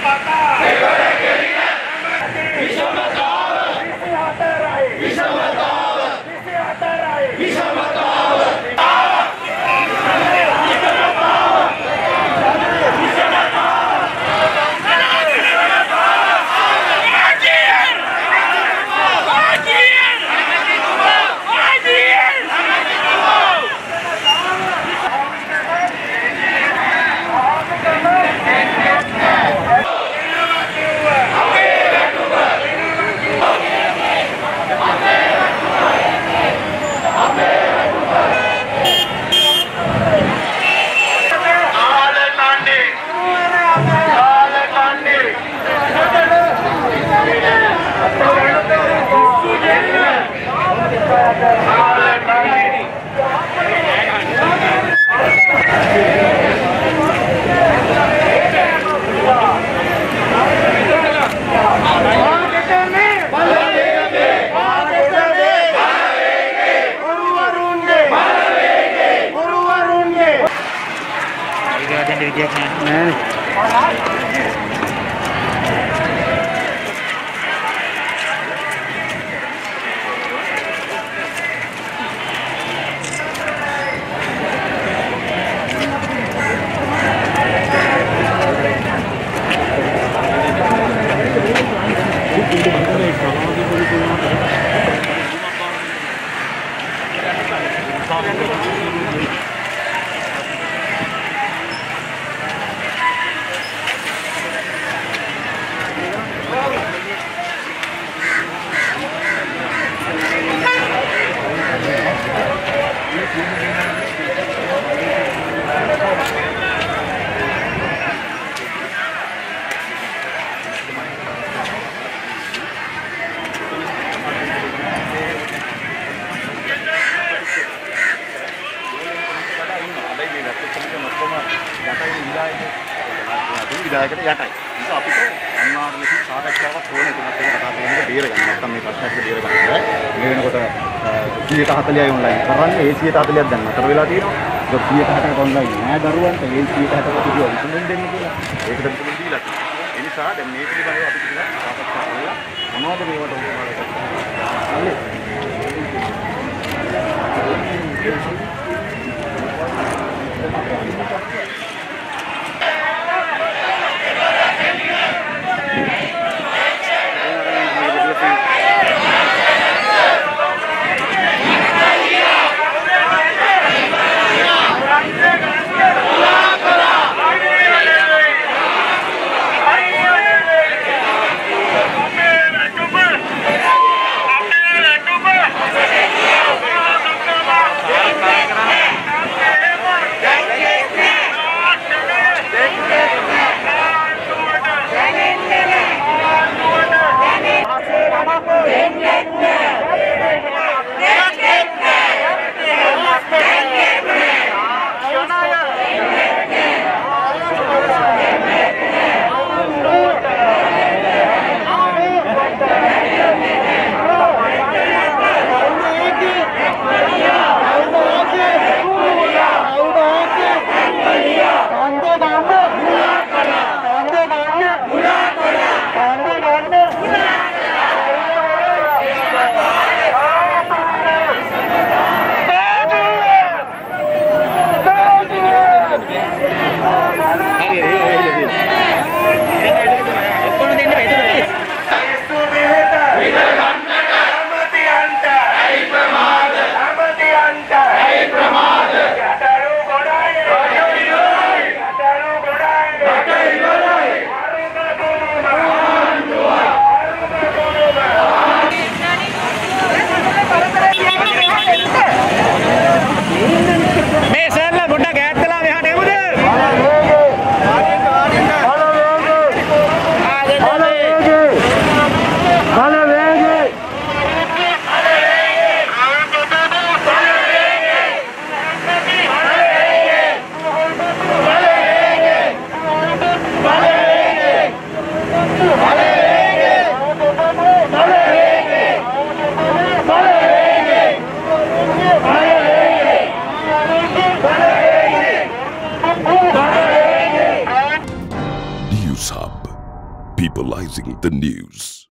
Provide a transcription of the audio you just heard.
විදායකට යටයි. ඒක අපිට අනිවාර්යයෙන්ම සාකච්ඡාවක් ඕනේ තුනක් එක කතා කරනකොට බේර ගන්න. නැත්නම් මේ ප්‍රශ්නයක් බේර ගන්න බෑ. මේ වෙනකොට 140යි ඔන්ලයින් කරන්නේ. ඒ 140ක් දැන් අතර වෙලා තියෙනවා. ඒක 160කට ඔන්ලයින් නෑ දරුවන්ට. ඒ 160කට කිව්වා විසඳුම් දෙන්න කියලා. ඒකට විසඳුම් දීලා තියෙනවා. ඒ නිසා දැන් මේ පිළිබඳව අපි කියලා සාකච්ඡා කරලා මොනවද මේවට උපකාර කරන්නේ. News Hub peopleizing the news.